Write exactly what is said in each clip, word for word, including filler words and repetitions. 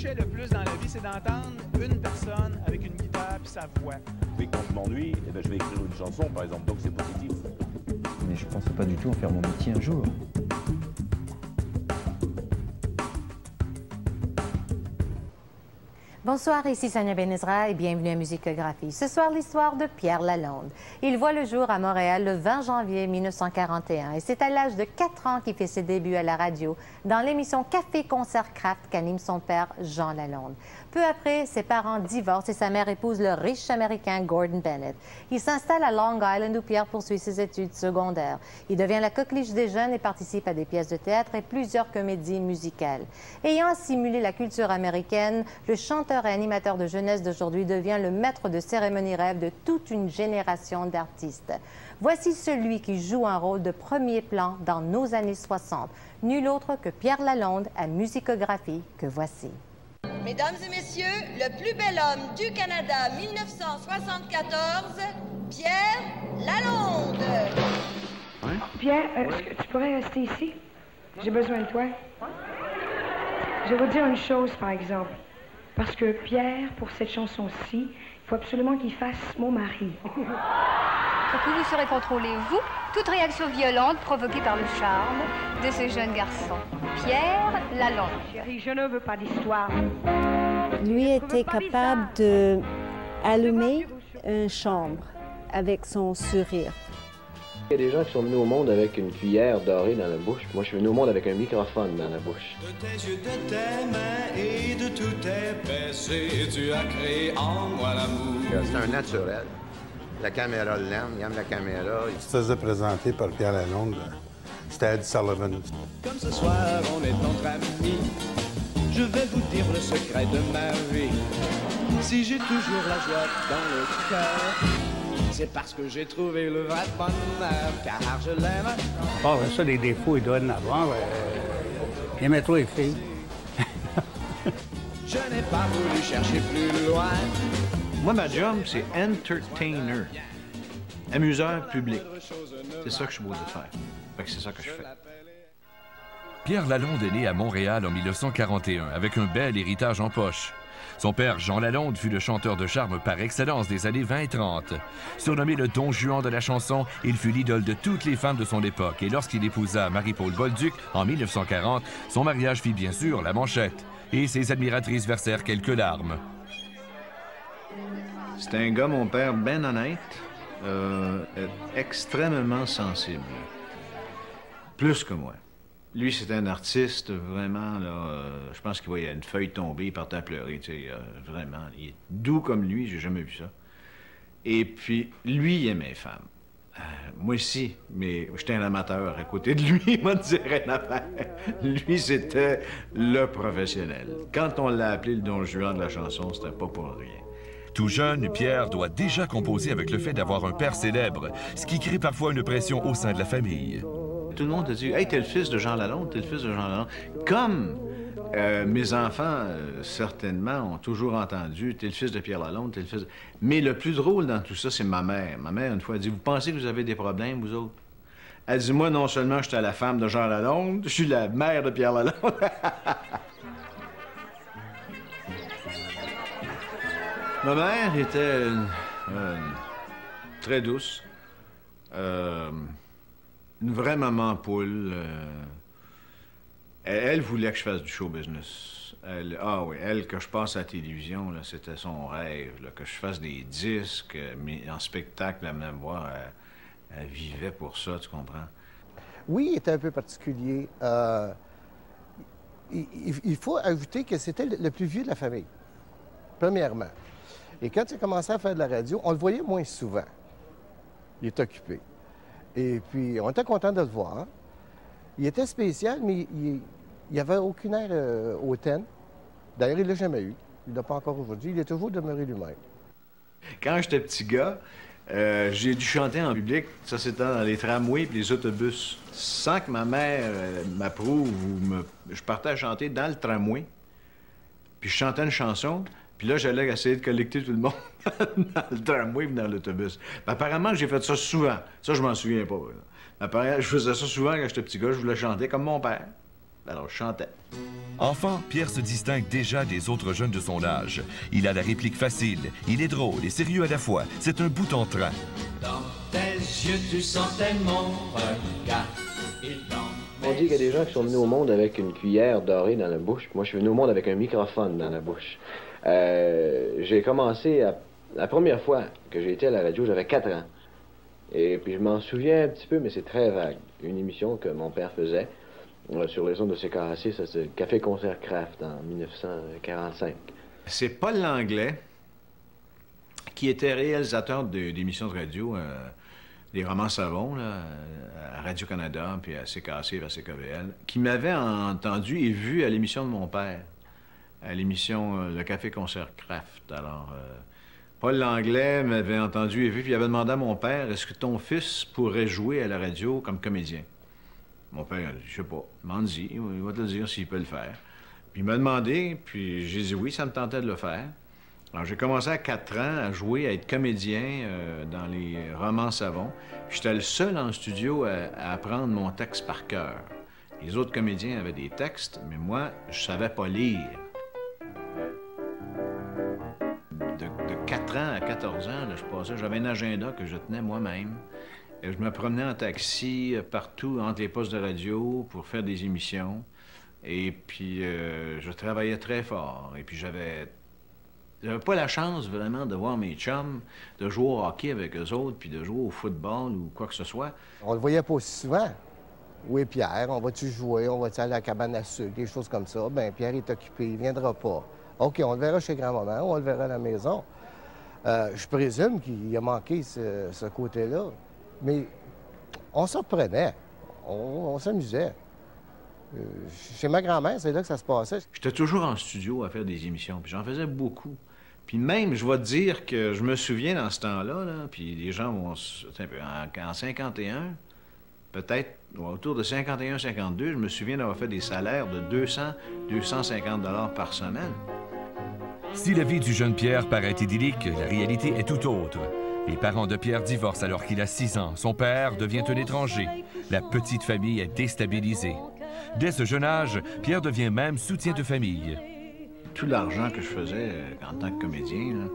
touchait le plus dans la vie, c'est d'entendre une personne avec une guitare puis sa voix. Mais quand je m'ennuie, eh ben, je vais écrire une chanson, par exemple, donc c'est positif. Mais je pensais pas du tout en faire mon métier un jour. Bonsoir, ici Sonia Benezra et bienvenue à Musicographie. Ce soir, l'histoire de Pierre Lalonde. Il voit le jour à Montréal le vingt janvier mille neuf cent quarante et un et c'est à l'âge de quatre ans qu'il fait ses débuts à la radio dans l'émission Café Concert Craft qu'anime son père Jean Lalonde. Peu après, ses parents divorcent et sa mère épouse le riche Américain Gordon Bennett. Il s'installe à Long Island où Pierre poursuit ses études secondaires. Il devient la coqueluche des jeunes et participe à des pièces de théâtre et plusieurs comédies musicales. Ayant assimilé la culture américaine, le chanteur et animateur de jeunesse d'aujourd'hui devient le maître de cérémonie rêve de toute une génération d'artistes. Voici celui qui joue un rôle de premier plan dans nos années soixante. Nul autre que Pierre Lalonde à Musicographie que voici. Mesdames et messieurs, le plus bel homme du Canada mille neuf cent soixante-quatorze, Pierre Lalonde. Ouais. Pierre, euh, est-ce que tu pourrais rester ici? J'ai besoin de toi. Je vais vous dire une chose, par exemple. Parce que Pierre, pour cette chanson-ci, il faut absolument qu'il fasse mon mari. Pour que vous serez contrôlé, vous, toute réaction violente provoquée par le charme de ce jeune garçon. Pierre Lalonde. Chérie, je ne veux pas d'histoire. Lui était capable de allumer une chambre avec son sourire. Il y a des gens qui sont venus au monde avec une cuillère dorée dans la bouche. Moi, je suis venu au monde avec un microphone dans la bouche. De tes yeux, de tes mains et de tous tes baisers, tu as créé en moi l'amour. C'est un naturel. La caméra l'aime, il aime la caméra. Il se faisait présenter par Pierre Lalonde. C'était Ed Sullivan. Comme ce soir, on est entre amis, je vais vous dire le secret de ma vie. Si j'ai toujours la joie dans le cœur, c'est parce que j'ai trouvé le vrai bonheur, car je l'aime. Bon, ça, des défauts, il doit en avoir. Euh, il aimait trop les filles. Je n'ai pas voulu chercher plus loin. Moi, ma job, c'est entertainer. Amuseur public. C'est ça que je suis beau de faire. Fait que c'est ça que je fais. Pierre Lalonde est né à Montréal en mille neuf cent quarante et un, avec un bel héritage en poche. Son père, Jean Lalonde, fut le chanteur de charme par excellence des années vingt et trente. Surnommé le Don Juan de la chanson, il fut l'idole de toutes les femmes de son époque. Et lorsqu'il épousa Marie-Paul Bolduc en mille neuf cent quarante, son mariage fit bien sûr la manchette. Et ses admiratrices versèrent quelques larmes. C'est un gars, mon père, ben honnête, euh, extrêmement sensible. Plus que moi. Lui, c'est un artiste, vraiment, là, euh, je pense qu'il voyait une feuille tomber, il partait à pleurer, tu sais, euh, vraiment. Il est doux comme lui, j'ai jamais vu ça. Et puis, lui, il aimait les femmes. Euh, moi aussi, mais j'étais un amateur à côté de lui, il m'a dit rien à faire. Lui, c'était le professionnel. Quand on l'a appelé le Don Juan de la chanson, c'était pas pour rien. Tout jeune, Pierre doit déjà composer avec le fait d'avoir un père célèbre, ce qui crée parfois une pression au sein de la famille. Tout le monde a dit « Hey, t'es le fils de Jean Lalonde, t'es le fils de Jean Lalonde. » Comme euh, mes enfants, euh, certainement, ont toujours entendu « T'es le fils de Pierre Lalonde, t'es le fils de... » Mais le plus drôle dans tout ça, c'est ma mère. Ma mère, une fois, elle dit « Vous pensez que vous avez des problèmes, vous autres? » Elle dit « Moi, non seulement j'étais la femme de Jean Lalonde, je suis la mère de Pierre Lalonde. » Ma mère était euh, euh, très douce, euh, une vraie maman poule. Euh, elle, elle voulait que je fasse du show business. Elle, ah oui, elle, que je passe à la télévision, c'était son rêve, là, que je fasse des disques, mais en spectacle, elle venait me voir, elle, elle vivait pour ça, tu comprends? Oui, il était un peu particulier. Euh, il, il faut ajouter que c'était le plus vieux de la famille, premièrement. Et quand il a commencé à faire de la radio, on le voyait moins souvent. Il est occupé. Et puis, on était content de le voir. Il était spécial, mais il n'y avait aucune air euh, hautaine. D'ailleurs, il ne l'a jamais eu. Il ne l'a pas encore aujourd'hui. Il est toujours demeuré lui-même. Quand j'étais petit gars, euh, j'ai dû chanter en public. Ça, c'était dans les tramways et les autobus. Sans que ma mère euh, m'approuve ou me... Je partais à chanter dans le tramway. Puis je chantais une chanson. Puis là, j'allais essayer de collecter tout le monde dans le tramway ou dans l'autobus. Apparemment, j'ai fait ça souvent. Ça, je m'en souviens pas. Apparemment, je faisais ça souvent quand j'étais petit gars. Je voulais chanter comme mon père. Alors, je chantais. Enfant, Pierre se distingue déjà des autres jeunes de son âge. Il a la réplique facile, il est drôle et sérieux à la fois. C'est un bout en train. Dans tes yeux, tu sentais mon regard. Et dans On dit qu'il y a des gens qui sont venus au monde avec une cuillère dorée dans la bouche. Moi, je suis venu au monde avec un microphone dans la bouche. Euh, j'ai commencé à... La première fois que j'ai été à la radio, j'avais quatre ans. Et puis je m'en souviens un petit peu, mais c'est très vague. Une émission que mon père faisait euh, sur les ondes de C K A C, ça c'est Café Concert Craft en mille neuf cent quarante-cinq. C'est Paul Langlais, qui était réalisateur d'émissions de, de radio, euh, des romans savons, là, à Radio-Canada, puis à C K A C et à C K V L, qui m'avait entendu et vu à l'émission de mon père, à l'émission euh, Le Café Concert Craft. Alors, euh, Paul Langlais m'avait entendu et vu, puis il avait demandé à mon père, est-ce que ton fils pourrait jouer à la radio comme comédien? Mon père a dit, je sais pas, demande-y, il va te le dire s'il peut le faire. Puis il m'a demandé, puis j'ai dit oui, ça me tentait de le faire. Alors j'ai commencé à quatre ans à jouer, à être comédien euh, dans les romans savons. J'étais le seul en studio à, à apprendre mon texte par cœur. Les autres comédiens avaient des textes, mais moi, je savais pas lire. De, de quatre ans à quatorze ans, là, je passais, j'avais un agenda que je tenais moi-même. Et je me promenais en taxi euh, partout entre les postes de radio pour faire des émissions. Et puis, euh, je travaillais très fort. Et puis, j'avais... J'avais pas la chance, vraiment, de voir mes chums, de jouer au hockey avec eux autres, puis de jouer au football ou quoi que ce soit. On le voyait pas aussi souvent. Oui, Pierre, on va-tu jouer? On va-tu aller à la cabane à sucre? Des choses comme ça. Bien, Pierre est occupé, il viendra pas. OK, on le verra chez grand-maman, on le verra à la maison. Euh, je présume qu'il a manqué ce, ce côté-là. Mais on se reprenait. On, on s'amusait. Euh, chez ma grand-mère, c'est là que ça se passait. J'étais toujours en studio à faire des émissions, puis j'en faisais beaucoup. Puis même, je vais te dire que je me souviens dans ce temps-là, là, puis les gens vont... En, en cinquante et un, peut-être autour de cinquante et un cinquante-deux, je me souviens d'avoir fait des salaires de deux cents à deux cent cinquante dollars par semaine. Si la vie du jeune Pierre paraît idyllique, la réalité est tout autre. Les parents de Pierre divorcent alors qu'il a six ans. Son père devient un étranger. La petite famille est déstabilisée. Dès ce jeune âge, Pierre devient même soutien de famille. Tout l'argent que je faisais en tant que comédien, là,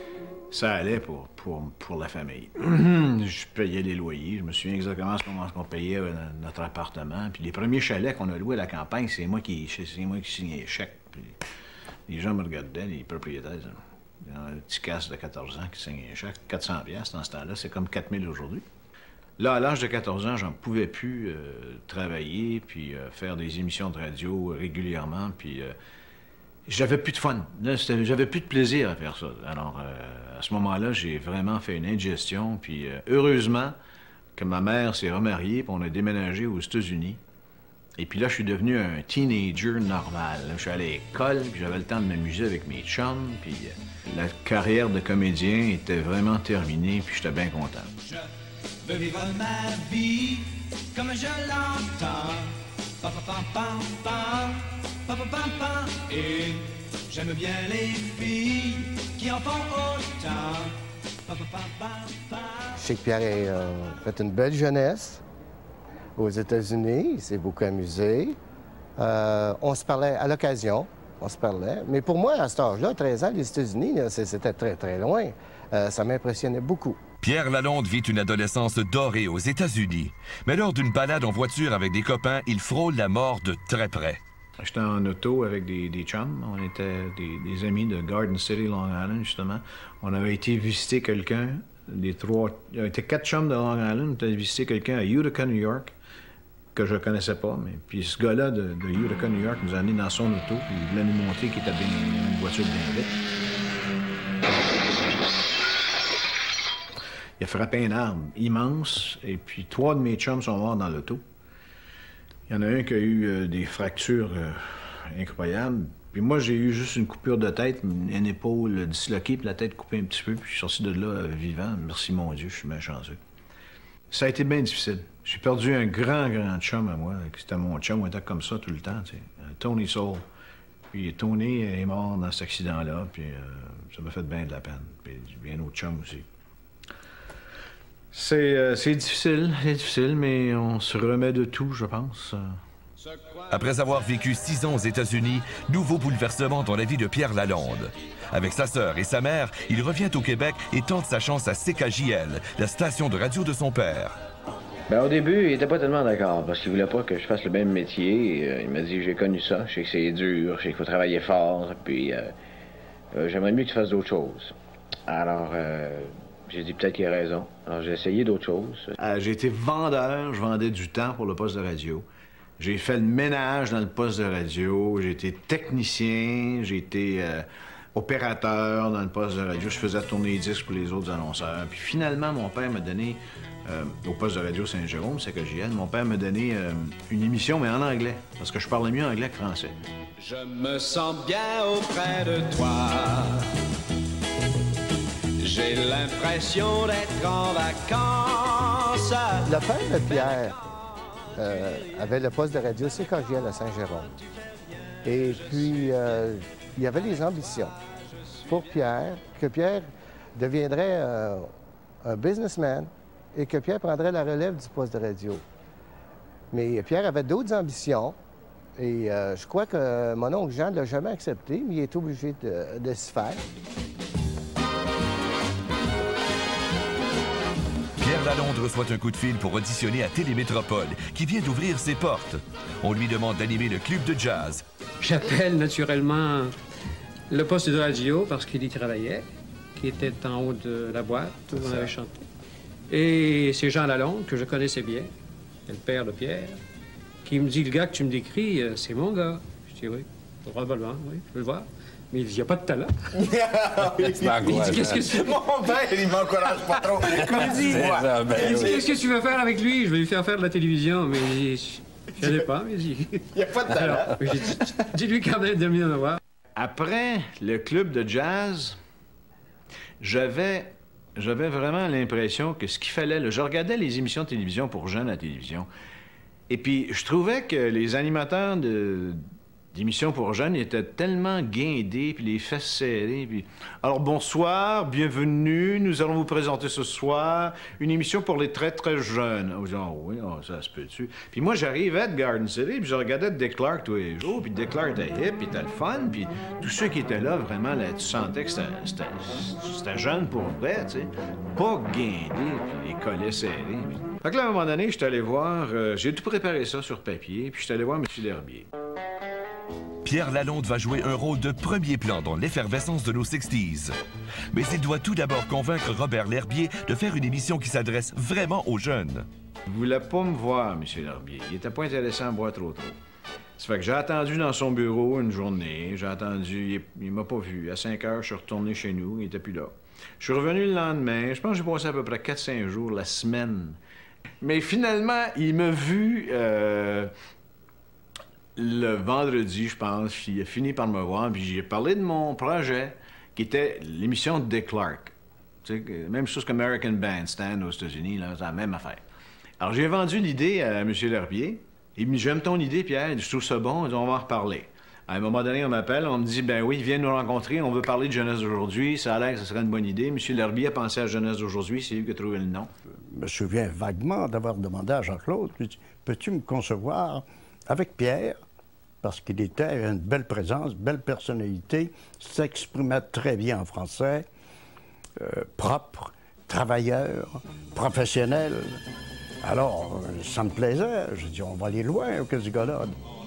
ça allait pour, pour, pour la famille. Je payais les loyers. Je me souviens exactement comment on payait notre appartement. Puis les premiers chalets qu'on a loués à la campagne, c'est moi qui, c'est moi qui signais les chèques. Puis les gens me regardaient, les propriétaires. Il y a un petit casse de quatorze ans qui signait les chèques. quatre cents piastres dans ce temps-là, c'est comme quatre mille aujourd'hui. Là, à l'âge de quatorze ans, j'en pouvais plus euh, travailler, puis euh, faire des émissions de radio régulièrement, puis euh, j'avais plus de fun. J'avais plus de plaisir à faire ça. Alors, euh, à ce moment-là, j'ai vraiment fait une indigestion, puis euh, heureusement que ma mère s'est remariée, puis on a déménagé aux États-Unis. Et puis là, je suis devenu un teenager normal. Je suis allé à l'école, puis j'avais le temps de m'amuser avec mes chums, puis euh, la carrière de comédien était vraiment terminée, puis j'étais bien content. Je veux vivre ma vie comme je l'entends. Pa, pa, pa, pa, pa, pa, pa, pa, pa. Et j'aime bien les filles qui en font autant. Pa, pa, pa, pa, pa. Je sais que Pierre a euh, fait une belle jeunesse aux États-Unis. Il s'est beaucoup amusé. Euh, on se parlait à l'occasion. On se parlait. Mais pour moi, à cet âge-là, treize ans, les États-Unis, c'était très, très loin. Euh, ça m'impressionnait beaucoup. Pierre Lalonde vit une adolescence dorée aux États-Unis. Mais lors d'une balade en voiture avec des copains, il frôle la mort de très près. J'étais en auto avec des, des chums. On était des, des amis de Garden City, Long Island, justement. On avait été visiter quelqu'un, des trois... Il y avait quatre chums de Long Island. On était visiter quelqu'un à Utica, New York, que je connaissais pas. Mais puis ce gars-là de, de Utica, New York, nous a amenés dans son auto. Puis il voulait nous montrer qu'il était bien, une voiture bien vite. Il a frappé un arbre immense, et puis trois de mes chums sont morts dans l'auto. Il y en a un qui a eu euh, des fractures euh, incroyables. Puis moi, j'ai eu juste une coupure de tête, une épaule disloquée, puis la tête coupée un petit peu, puis je suis sorti de là euh, vivant. Merci, mon Dieu, je suis bien chanceux. Ça a été bien difficile. J'ai perdu un grand, grand chum à moi. C'était mon chum, on était comme ça tout le temps, tu sais. Tony Soul. Puis Tony est mort dans cet accident-là, puis euh, ça m'a fait bien de la peine. Puis bien d'autres chums aussi. C'est euh, difficile, c'est difficile, mais on se remet de tout, je pense. Après avoir vécu six ans aux États-Unis, nouveau bouleversement dans la vie de Pierre Lalonde. Avec sa sœur et sa mère, il revient au Québec et tente sa chance à C K J L, la station de radio de son père. Ben, au début, il était pas tellement d'accord parce qu'il voulait pas que je fasse le même métier. Euh, il m'a dit, j'ai connu ça, je sais que c'est dur, je sais qu'il faut travailler fort, puis euh, euh, j'aimerais mieux que tu fasses d'autres choses. Alors, euh, j'ai dit peut-être qu'il a raison. Alors, j'ai essayé d'autres choses. Euh, j'ai été vendeur, je vendais du temps pour le poste de radio. J'ai fait le ménage dans le poste de radio, j'ai été technicien, j'ai été euh, opérateur dans le poste de radio, je faisais tourner les disques pour les autres annonceurs. Puis finalement, mon père m'a donné, euh, au poste de radio Saint-Jérôme, c'est que j'y ai, mon père m'a donné euh, une émission, mais en anglais, parce que je parlais mieux anglais que français. Je me sens bien auprès de toi. J'ai l'impression d'être en vacances. Le père de Pierre euh, avait le poste de radio C K J L à Saint-Jérôme. Et puis, euh, il y avait des ambitions pour Pierre, que Pierre deviendrait euh, un businessman et que Pierre prendrait la relève du poste de radio. Mais Pierre avait d'autres ambitions et euh, je crois que mon oncle Jean ne l'a jamais accepté, mais il est obligé de, de s'y faire. Pierre Lalonde reçoit un coup de fil pour auditionner à Télémétropole, qui vient d'ouvrir ses portes. On lui demande d'animer le club de jazz. J'appelle naturellement le poste de radio parce qu'il y travaillait, qui était en haut de la boîte où on avait chanté. Et c'est Jean Lalonde, que je connaissais bien, le père de Pierre, qui me dit, le gars que tu me décris, c'est mon gars. Je dis, oui, probablement, oui, je veux le voir. Mais il dit, il n'y a pas de talent. Il dit, qu'est-ce que tu... Mon père, il m'encourage pas trop. Il dit, il dit, qu'est-ce que tu veux faire avec lui? Je vais lui faire faire de la télévision. Mais il dit, je ne sais pas, mais il dit... Il n'y a pas de talent. Alors, j'ai dit, dis-lui quand même de venir me voir. Après le club de jazz, j'avais... J'avais vraiment l'impression que ce qu'il fallait... Là, je regardais les émissions de télévision pour jeunes à la télévision. Et puis, je trouvais que les animateurs de... d'émissions pour jeunes étaient tellement guindés, puis les fesses serrées. Puis... Alors, bonsoir, bienvenue, nous allons vous présenter ce soir une émission pour les très, très jeunes. Oh, genre, oui, oh, ça se peut-tu. Puis moi, j'arrivais de Garden City, puis je regardais Dick Clark tous les jours, puis Dick Clark était hip, puis était le fun, puis tous ceux qui étaient là, vraiment, là, tu sentais que c'était jeune pour vrai, tu sais. Pas guindé, puis les collets serrés. Puis... Fait que là, à un moment donné, je suis allé voir, euh, j'ai tout préparé ça sur papier, puis je suis allé voir M. L'Herbier. Pierre Lalonde va jouer un rôle de premier plan dans l'effervescence de nos sixties. Mais il doit tout d'abord convaincre Robert L'Herbier de faire une émission qui s'adresse vraiment aux jeunes. Il voulait pas me voir, M. L'Herbier. Il était pas intéressé à me voir trop trop. Ça fait que j'ai attendu dans son bureau une journée. J'ai attendu, il, il m'a pas vu. À cinq heures, je suis retourné chez nous, il était plus là. Je suis revenu le lendemain. Je pense que j'ai passé à peu près quatre cinq jours, la semaine. Mais finalement, il m'a vu... Euh... Le vendredi, je pense, il a fini par me voir, puis j'ai parlé de mon projet, qui était l'émission de Dick Clark. Tu sais, même chose qu'American Bandstand aux États-Unis, là, c'est la même affaire. Alors, j'ai vendu l'idée à M. L'Herbier. Il me dit, j'aime ton idée, Pierre, je trouve ça bon, on va en reparler. À un moment donné, on m'appelle, on me dit, ben oui, viens nous rencontrer, on veut parler de Jeunesse d'aujourd'hui, ça a l'air que ce serait une bonne idée. M. L'Herbier a pensé à Jeunesse d'aujourd'hui, c'est lui qui a trouvé le nom. Je me souviens vaguement d'avoir demandé à Jean-Claude, peux-tu me concevoir avec Pierre, parce qu'il était une belle présence, belle personnalité, s'exprimait très bien en français, euh, propre, travailleur, professionnel. Alors, ça me plaisait. Je dis, on va aller loin, que ce gars-là.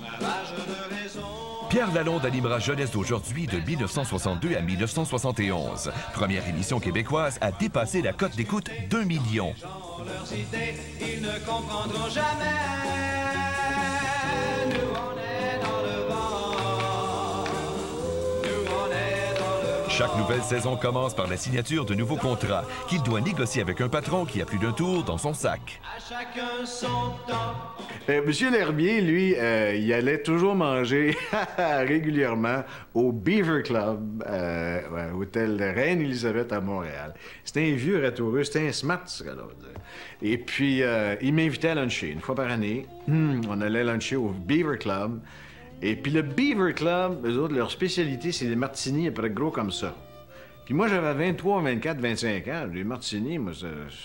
Pierre Lalonde animera Jeunesse d'aujourd'hui de mille neuf cent soixante-deux à mille neuf cent soixante et onze. Première émission québécoise à dépasser la cote d'écoute d'un million. Ils ne comprendront jamais. Nous, on est dans le vent. Nous, on est dans le vent. Chaque nouvelle saison commence par la signature de nouveaux contrats qu'il doit négocier avec un patron qui a plus d'un tour dans son sac. À chacun son temps. Euh, Monsieur L'Herbier, lui, euh, il allait toujours manger régulièrement au Beaver Club, euh, ouais, hôtel de Reine-Élisabeth à Montréal. C'était un vieux ratoureux, c'était un smart, ce gars-là. Et puis, euh, il m'invitait à luncher une fois par année. Hum, on allait luncher au Beaver Club. Et puis le Beaver Club, eux autres, leur spécialité, c'est des martinis à peu près gros comme ça. Puis moi, j'avais vingt-trois, vingt-quatre, vingt-cinq ans. Les martinis, moi, ça...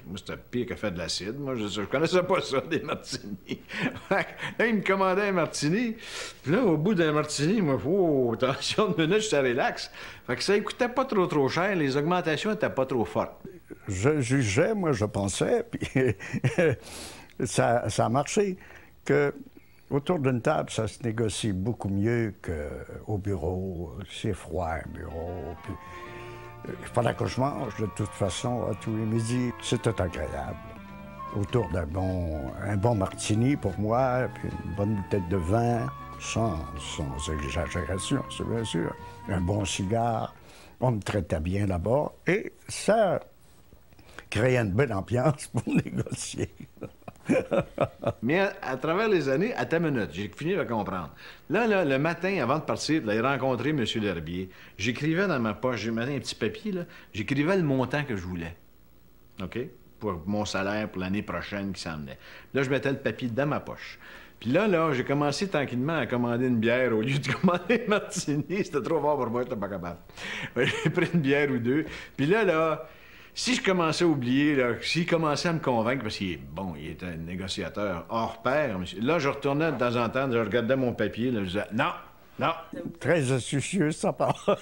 Moi, c'était pire que faire de l'acide. Moi, je, je connaissais pas ça, des martinis. Là, il me commandait un martini. Puis là, au bout d'un martini, moi, oh, attention, de minute, j'étais relax. Fait que ça coûtait pas trop, trop cher. Les augmentations étaient pas trop fortes. Je jugeais, moi, je pensais, puis ça, ça a marché, que autour d'une table, ça se négocie beaucoup mieux qu'au bureau. C'est froid, un bureau. Puis il fallait que je mange, de toute façon, à tous les midis. C'était agréable. Autour d'un bon, un bon martini pour moi, puis une bonne bouteille de vin, sans, sans exagération, c'est bien sûr. Un bon cigare. On me traitait bien là-bas. Et ça créait une belle ambiance pour négocier. Mais à, à travers les années, à ta minute, j'ai fini de comprendre. Là, là, le matin, avant de partir, d'aller rencontrer M. L'Herbier, j'écrivais dans ma poche, j'ai mis un petit papier, là, j'écrivais le montant que je voulais. OK? Pour mon salaire pour l'année prochaine qui s'en venait. Là, je mettais le papier dans ma poche. Puis là, là, j'ai commencé tranquillement à commander une bière au lieu de commander un martini. C'était trop fort pour moi, j'étais pas capable. J'ai pris une bière ou deux. Puis là, là, si je commençais à oublier, là, s'il commençait à me convaincre, parce qu'il est bon, il est un négociateur hors pair, monsieur. Là, je retournais de temps en temps, je regardais mon papier, là, je disais, non, non. Très astucieux, ça part.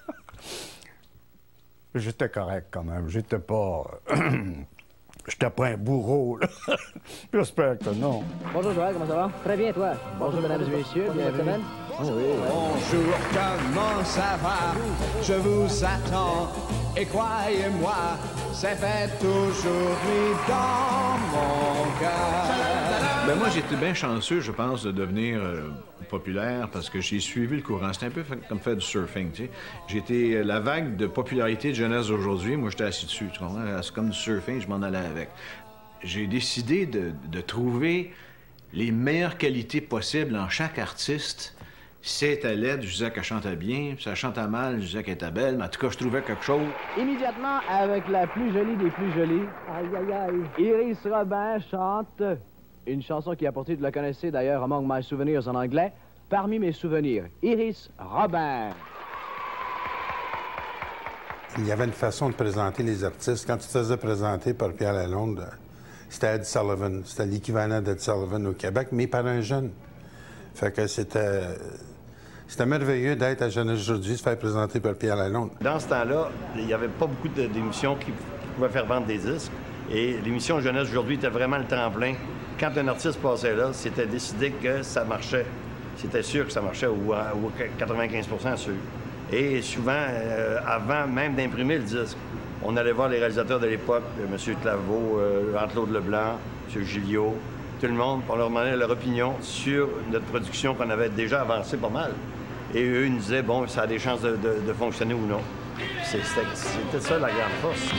J'étais correct quand même, j'étais pas... J'étais pas un bourreau, là. J'espère que non. Bonjour, Joël, comment ça va? Très bien, toi. Bonjour, mesdames et messieurs, bienvenue. Oh oui. Bonjour, comment ça va? Je vous attends. Et croyez-moi, c'est fait aujourd'hui dans mon cœur. Ben moi, j'étais bien chanceux, je pense, de devenir euh, populaire parce que j'ai suivi le courant. C'était un peu comme faire du surfing, tu sais. J'étais la vague de popularité de jeunesse d'aujourd'hui. Moi, j'étais assis dessus, tu comprends? C'est comme du surfing, je m'en allais avec. J'ai décidé de, de trouver les meilleures qualités possibles en chaque artiste. Si elle était laide, je disais qu'elle chantait bien. Si elle chantait mal, je disais qu'elle était belle. Mais en tout cas, je trouvais quelque chose. Immédiatement, avec la plus jolie des plus jolies, aïe, aïe, aïe, Iris Robin chante une chanson qui a porté, vous la connaissez d'ailleurs, Among My Souvenirs en anglais, Parmi mes souvenirs. Iris Robin. Il y avait une façon de présenter les artistes. Quand tu te faisais présenter par Pierre Lalonde, c'était Ed Sullivan. C'était l'équivalent d'Ed Sullivan au Québec, mais par un jeune. Fait que c'était... C'était merveilleux d'être à Jeunesse aujourd'hui, se faire présenter par Pierre Lalonde. Dans ce temps-là, il n'y avait pas beaucoup d'émissions qui pouvaient faire vendre des disques. Et l'émission Jeunesse aujourd'hui était vraiment le tremplin. Quand un artiste passait là, c'était décidé que ça marchait. C'était sûr que ça marchait, ou, ou quatre-vingt-quinze pour cent sûr. Et souvent, euh, avant même d'imprimer le disque, on allait voir les réalisateurs de l'époque, M. Claveau, euh, Jean-Claude Leblanc, M. Gilliot, tout le monde, pour leur demander leur opinion sur notre production qu'on avait déjà avancée pas mal. Et eux, ils nous disaient, bon, ça a des chances de, de, de fonctionner ou non. C'était ça la grande force.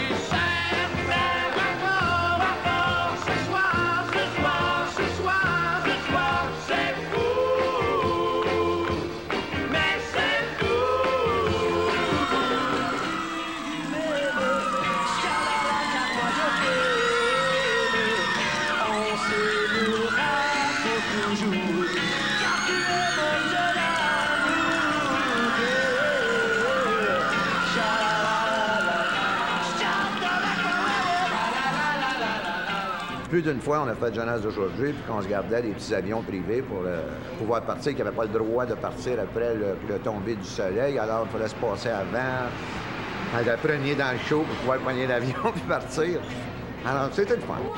Plus d'une fois, on a fait Jeunesse d'aujourd'hui, puis qu'on se gardait des petits avions privés pour euh, pouvoir partir, qui n'avaient pas le droit de partir après le, le tomber du soleil. Alors, il fallait se passer avant, être premier dans le show pour pouvoir prendre l'avion puis partir. Alors, c'était le fun.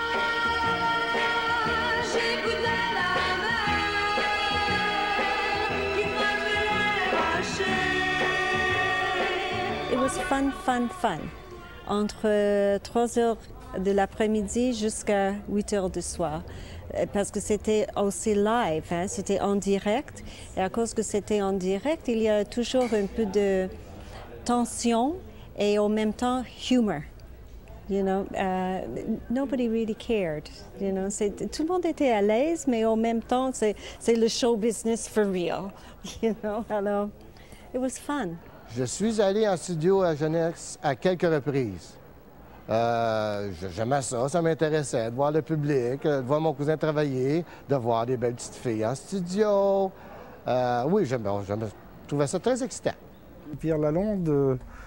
It was fun, fun, fun. Entre trois heures de l'après-midi jusqu'à huit heures du soir. Parce que c'était aussi live, hein? C'était en direct. Et à cause que c'était en direct, il y a toujours un peu de tension et en même temps humor. You know, uh, nobody really cared. You know, tout le monde était à l'aise, mais en même temps, c'est le show business for real. You know, alors, it was fun. Je suis allé en studio à Jeunesse à quelques reprises. Euh, J'aimais ça, ça m'intéressait, de voir le public, de voir mon cousin travailler, de voir des belles petites filles en studio. Euh, oui, je trouvais ça très excitant. Pierre Lalonde,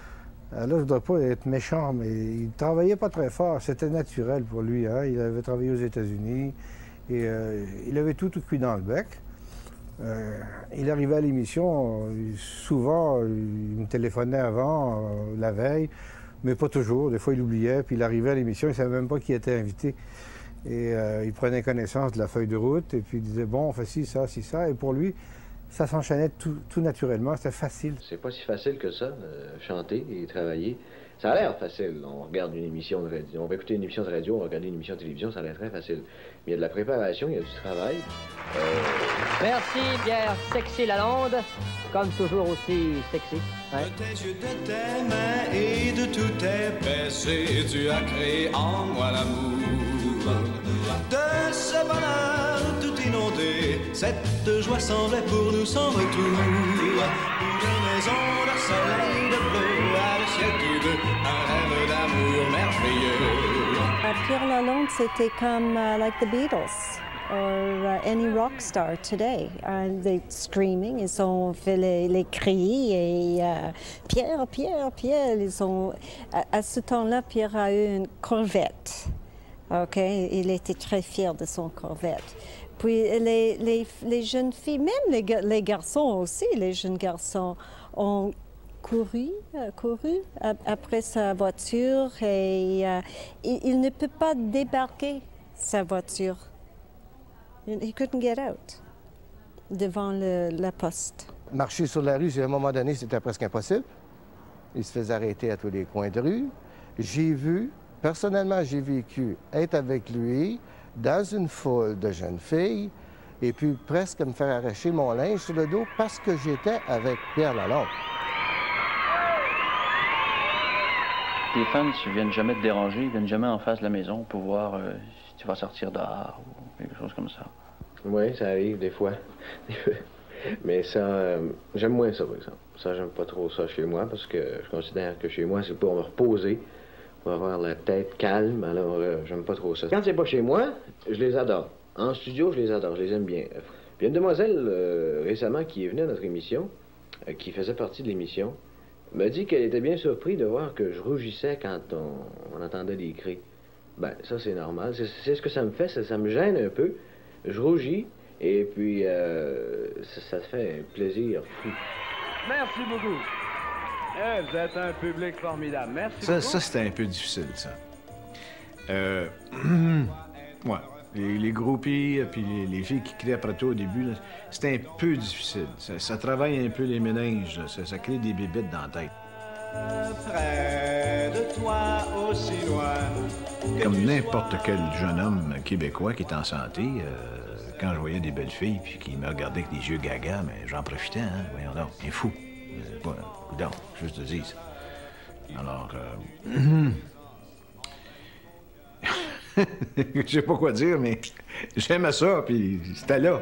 Euh, là, je ne voudrais pas être méchant, mais il ne travaillait pas très fort. C'était naturel pour lui. Hein? Il avait travaillé aux États-Unis et euh, il avait tout, tout cuit dans le bec. Euh, il arrivait à l'émission, euh, souvent, il me téléphonait avant, euh, la veille, mais pas toujours. Des fois, il oubliait, puis il arrivait à l'émission, il ne savait même pas qui était invité. Et euh, il prenait connaissance de la feuille de route, et puis il disait, bon, on fait ci, ça, ci, ça. Et pour lui, ça s'enchaînait tout, tout naturellement, c'était facile. C'est pas si facile que ça, euh, chanter et travailler. Ça a l'air facile. On regarde une émission de radio, on va écouter une émission de radio, on va regarder une émission de télévision, ça a l'air très facile. Mais il y a de la préparation, il y a du travail. Euh... Merci Pierre Sexy Lalonde, comme toujours aussi sexy. Ouais. De tes yeux, de tes mains et de tous tes baisers, tu as créé en moi l'amour. De ce bonheur tout inondé, cette joie semblait pour nous sans retour. Une maison de soleil, de bleu, à le ciel tout bleu, un rêve d'amour merveilleux. Uh, Pierre Lalonde, c'était comme uh, like the Beatles or uh, any rock star today. Uh, they screaming, ils ont fait les, les cris et uh, Pierre, Pierre, Pierre. Ils ont, à, à ce temps-là, Pierre a eu une Corvette. OK, il était très fier de son Corvette. Puis les, les, les jeunes filles, même les, les garçons aussi, les jeunes garçons ont couru, euh, couru après sa voiture et euh, il, il ne peut pas débarquer sa voiture. He couldn't get out devant le, la poste. Marcher sur la rue, à un moment donné, c'était presque impossible. Il se faisait arrêter à tous les coins de rue. J'ai vu, personnellement, j'ai vécu être avec lui dans une foule de jeunes filles et puis presque me faire arracher mon linge sur le dos parce que j'étais avec Pierre Lalonde. Les fans ne viennent jamais te déranger, ils viennent jamais en face de la maison pour voir euh, si tu vas sortir dehors ou quelque chose comme ça. Oui, ça arrive des fois. Mais ça, euh, j'aime moins ça, par exemple. Ça, j'aime pas trop ça chez moi parce que je considère que chez moi, c'est pour me reposer, pour avoir la tête calme. Alors, euh, j'aime pas trop ça. Quand c'est pas chez moi, je les adore. En studio, je les adore, je les aime bien. Puis il y a une demoiselle euh, récemment qui est venue à notre émission, euh, qui faisait partie de l'émission, m'a dit qu'elle était bien surprise de voir que je rougissais quand on, on entendait des cris. Ben, ça, c'est normal. C'est ce que ça me fait, ça, ça me gêne un peu. Je rougis, et puis euh, ça, ça fait un plaisir fou. Merci beaucoup. Eh, vous êtes un public formidable. Merci ça, beaucoup. Ça, c'était un peu difficile, ça. Euh... ouais. Les, les groupies, puis les, les filles qui criaient après toi au début, c'était un peu difficile. Ça, ça travaille un peu les méninges, ça, ça crée des bébites dans la tête. Près de toi, aussi loin. Comme n'importe quel jeune homme québécois qui est en santé, euh, quand je voyais des belles filles puis qui me regardaient avec des yeux gaga, mais j'en profitais, hein, voyons donc, un fou. Euh, pas, donc, juste te dire. Alors, euh... je sais pas quoi dire, mais j'aimais ça, puis c'était là.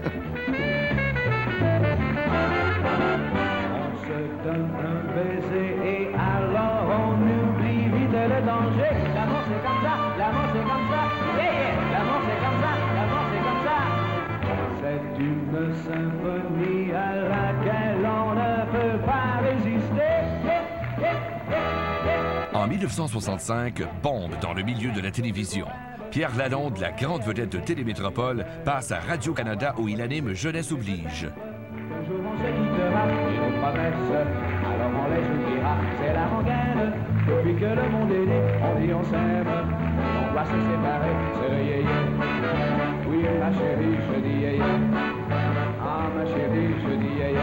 On se donne un baiser et alors on oublie vite le danger. L'amour c'est comme ça, l'amour c'est comme ça, yeah, yeah. L'amour c'est comme ça, l'amour c'est comme ça. C'est une symphonie à laquelle on ne peut pas résister. Yeah, yeah, yeah, yeah. En mille neuf cent soixante-cinq, bombe dans le milieu de la télévision. Pierre Lalonde, la grande vedette de Télémétropole, passe à Radio-Canada où il anime Jeunesse oblige. Un jour on se quittera et nos promesses, alors on les oubliera, c'est la rengaine. Depuis que le monde est né, on dit on s'aime, on doit se séparer, c'est le yé-yé. Oui ma chérie, je dis yé-yé. Ah ma chérie, je dis yé-yé.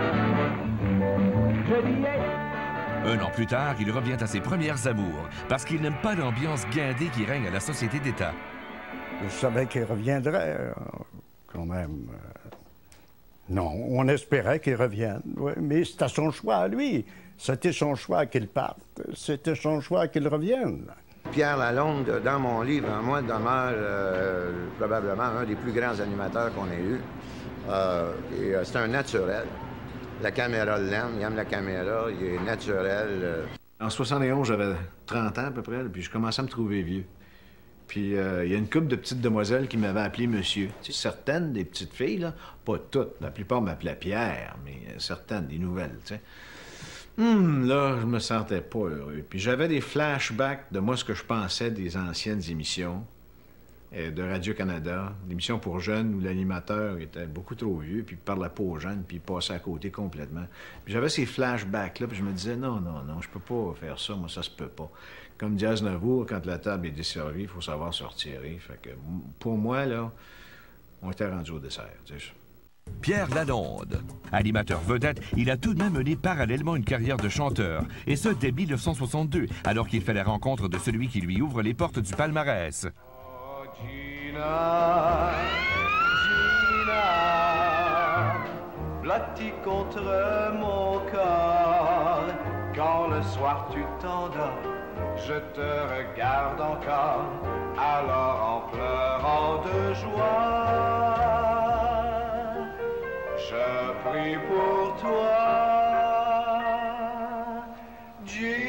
Je dis yé-yé. Un an plus tard, il revient à ses premières amours, parce qu'il n'aime pas l'ambiance guindée qui règne à la Société d'État. Je savais qu'il reviendrait, euh, quand même. Euh, non, on espérait qu'il revienne, oui, mais c'était son choix à lui. C'était son choix qu'il parte. C'était son choix qu'il revienne. Pierre Lalonde, dans mon livre, en moi, demeure euh, probablement un des plus grands animateurs qu'on ait eu. Euh, et euh, c'est un naturel. La caméra l'aime, il aime la caméra, il est naturel. Euh. En soixante et onze, j'avais trente ans à peu près, puis je commençais à me trouver vieux. Puis euh, il y a une couple de petites demoiselles qui m'avaient appelé monsieur. Tu sais, certaines des petites filles, là, pas toutes, la plupart m'appelaient Pierre, mais certaines, des nouvelles, tu sais. Hum, là, je me sentais pas heureux. Puis j'avais des flashbacks de moi, ce que je pensais des anciennes émissions euh, de Radio-Canada, l'émission pour jeunes où l'animateur était beaucoup trop vieux, puis il parlait pas aux jeunes, puis il passait à côté complètement. Puis j'avais ces flashbacks-là, puis je me disais, non, non, non, je peux pas faire ça, moi, ça se peut pas. Comme dit Aznavour, quand la table est desservie, il faut savoir se retirer. Fait que pour moi, là, on était rendu au dessert, tu sais. Pierre Lalonde. Animateur vedette, il a tout de même mené parallèlement une carrière de chanteur, et ce dès mille neuf cent soixante-deux, alors qu'il fait la rencontre de celui qui lui ouvre les portes du palmarès. Oh, Gina, Gina, blottis contre mon corps, quand le soir tu t'endors, je te regarde encore, alors en pleurant de joie, je prie pour toi, Gina.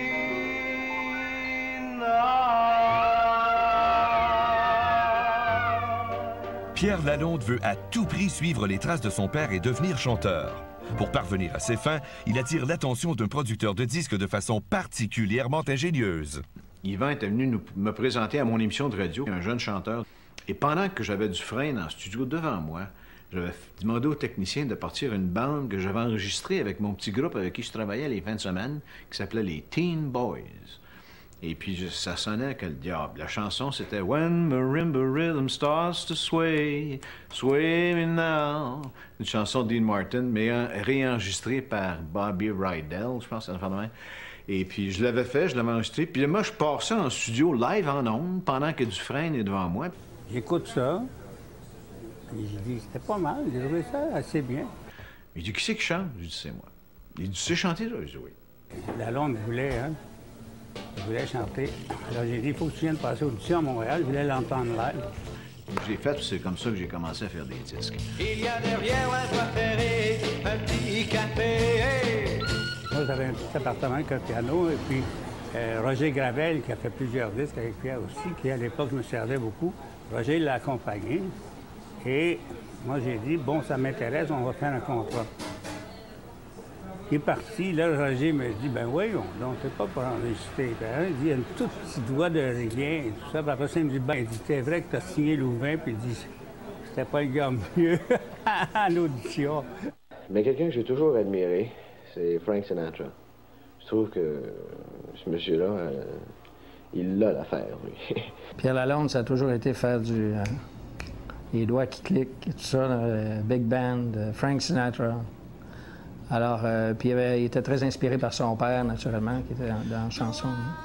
Pierre Lalonde veut à tout prix suivre les traces de son père et devenir chanteur. Pour parvenir à ses fins, il attire l'attention d'un producteur de disques de façon particulièrement ingénieuse. Yvan était venu nous, me présenter à mon émission de radio, un jeune chanteur. Et pendant que j'avais Dufresne en studio devant moi, j'avais demandé au technicien de partir une bande que j'avais enregistrée avec mon petit groupe avec qui je travaillais les fins de semaine, qui s'appelait les Teen Boys. Et puis je, ça sonnait que le diable. La chanson, c'était « When marimba rhythm starts to sway, sway me now ». Une chanson de Dean Martin, mais en, réenregistrée par Bobby Rydell, je pense, c'est un même. Et puis je l'avais fait, je l'avais enregistré. Puis moi, je passais en studio live en ondes pendant que Dufresne est devant moi. J'écoute ça. J'ai dit, c'était pas mal, j'ai trouvé ça assez bien. Il dit, qui c'est qui chante? J'ai dit, c'est moi. Il dit, tu sais chanter, là? J'ai dit, oui. Lalonde voulait, hein? Il voulait chanter. Alors j'ai dit, il faut que tu viennes passer audition à Montréal, je voulais l'entendre live. J'ai fait, c'est comme ça que j'ai commencé à faire des disques. Il y a derrière la voie ferrée un petit café. Moi, j'avais un petit appartement avec un piano, et puis euh, Roger Gravel, qui a fait plusieurs disques avec Pierre aussi, qui à l'époque me servait beaucoup. Roger l'a accompagné. Et moi, j'ai dit, bon, ça m'intéresse, on va faire un contrat. Il est parti, là, Roger me dit, ben voyons, donc c'est pas pour enregistrer. Ben, il dit, il y a une toute petite voix de rien, et tout ça. Puis après ça, il me dit, ben, il dit, c'est vrai que tu as signé Louvain, puis il dit, c'était pas le gars mieux à l'audition. Mais quelqu'un que j'ai toujours admiré, c'est Frank Sinatra. Je trouve que ce monsieur-là, euh, il a l'affaire, lui. Pierre Lalonde, ça a toujours été faire du... Euh, les doigts qui cliquent, tout ça, euh, Big Band, euh, Frank Sinatra. Alors, euh, puis il, avait, il était très inspiré par son père, naturellement, qui était dans, dans la chanson.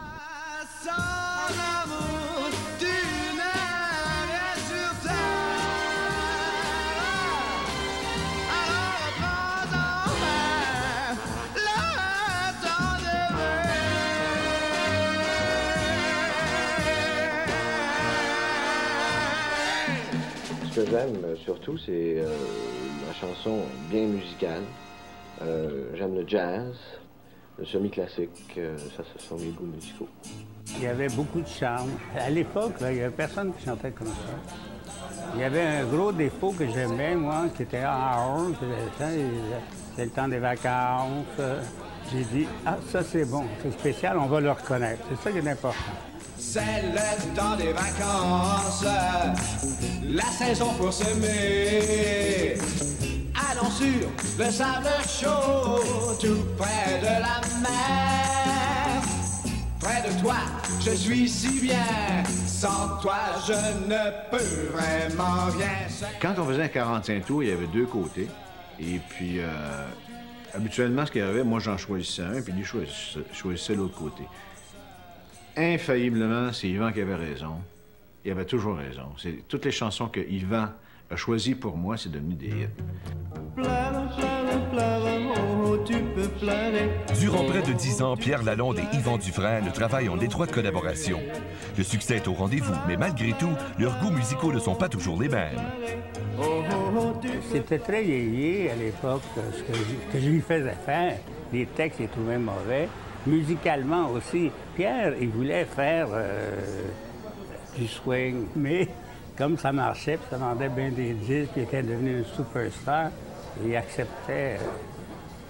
Ce que j'aime surtout, c'est euh, la chanson bien musicale. Euh, j'aime le jazz, le semi-classique, euh, ça, ce sont mes goûts musicaux. Il y avait beaucoup de charme. À l'époque, il n'y avait personne qui chantait comme ça. Il y avait un gros défaut que j'aimais, moi, qui était en haut, c'était le temps des vacances. J'ai dit, ah, ça c'est bon, c'est spécial, on va le reconnaître. C'est ça qui est important. C'est le temps des vacances, la saison pour s'aimer. Allons sur le sable chaud, tout près de la mer. Près de toi, je suis si bien. Sans toi, je ne peux vraiment rien. Quand on faisait un quarante-cinq tours, il y avait deux côtés. Et puis, euh, habituellement, ce qu'il y avait, moi, j'en choisissais un, puis lui choisissait, choisissait l'autre côté. Infailliblement, c'est Yvan qui avait raison. Il avait toujours raison. C'est, toutes les chansons que Yvan a choisies pour moi, c'est devenu des hits. Pleure, pleure, pleure, oh, tu peux pleurer. Durant près de dix ans, Pierre Lalonde et Yvan Dufresne travaillent en étroite collaboration. Le succès est au rendez-vous, mais malgré tout, leurs goûts musicaux ne sont pas toujours les mêmes. C'était très yéyé à l'époque, ce que je, que je lui faisais faire. Les textes, il trouvait mauvais. Musicalement aussi, Pierre, il voulait faire euh, du swing, mais comme ça marchait, puis ça vendait bien des disques, il était devenu une superstar, il acceptait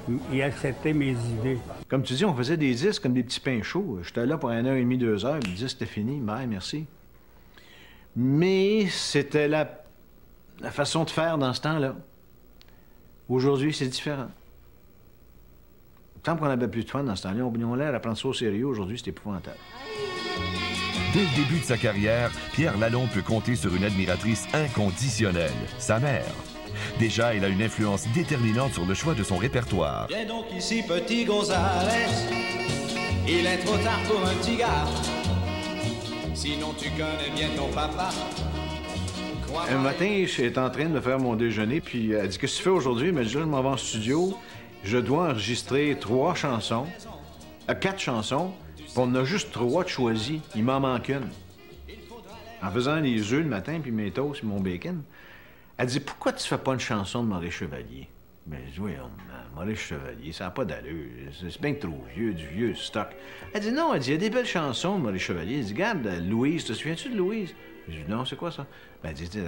il acceptait mes idées. Comme tu dis, on faisait des disques comme des petits pains chauds. J'étais là pour une heure et demie, deux heures, le disque était fini, bye, merci. Mais c'était la, la façon de faire dans ce temps-là. Aujourd'hui, c'est différent. Tant qu'on n'avait plus de fun dans ce temps-là, on a l'air à prendre ça au sérieux. Aujourd'hui, c'est épouvantable. Dès le début de sa carrière, Pierre Lalonde peut compter sur une admiratrice inconditionnelle, sa mère. Déjà, elle a une influence déterminante sur le choix de son répertoire. Viens donc ici, petit Gonzalez. Il est trop tard pour un petit gars. Sinon, tu connais bien ton papa. Un matin, j'étais en train de faire mon déjeuner, puis elle dit « Qu'est-ce que tu fais aujourd'hui? » Elle m'a dit « Je m'en vais en studio. Je dois enregistrer trois chansons, euh, quatre chansons, puis on en a juste trois de choisies. Il m'en manque une. » En faisant les œufs le matin, puis mes toasts, puis mon bacon, elle dit « Pourquoi tu fais pas une chanson de Maurice Chevalier? » Ben, je dis « Oui, Maurice Chevalier, ça n'a pas d'allure. C'est bien trop vieux, du vieux stock. » Elle dit « Non, elle dit, il y a des belles chansons de Maurice Chevalier. » Elle dit « Regarde, Louise, te souviens-tu de Louise? » Je dis « Non, c'est quoi ça? » Ben, elle dit «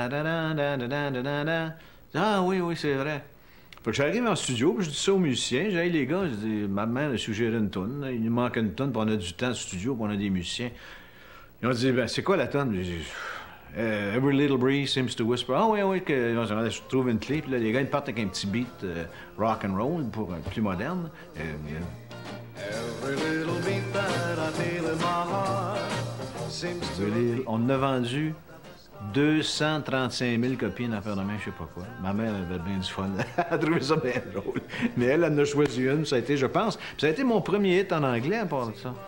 Ah oui, oui, c'est vrai. » Fait que j'arrive en studio, puis je dis ça aux musiciens. J'ai dit, les gars, je dis, ma mère a suggéré une toune. Il nous manque une toune, puis on a du temps de studio, puis on a des musiciens. Ils ont dit, ben, c'est quoi la toune? J'ai dit, uh, Every little breeze seems to whisper. Ah oui, oui, que je trouve une clé, puis là, les gars, ils partent avec un petit beat uh, rock and roll pour uh, plus moderne. Uh, yeah. Every little beat that I feel in my heart seems to... On en a vendu deux cent trente-cinq mille copies en affaire de main, je sais pas quoi. Ma mère avait bien du fun. Elle a trouvé ça bien drôle. Mais elle, elle en a choisi une, ça a été, je pense. Puis ça a été mon premier hit en anglais à part de ça.